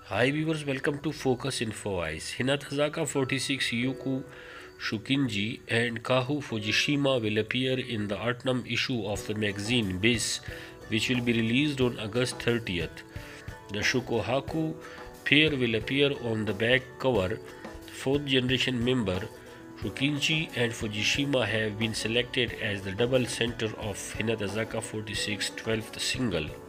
Hi viewers, welcome to Focus Info Eyes. Hinata 46, Yuku Shukinji and Kahu Fujishima will appear in the autumn issue of the magazine Biz, which will be released on August 30th. The Shukohaku pair will appear on the back cover. Fourth generation member Shukinji and Fujishima have been selected as the double center of Hinata 46's 12th single.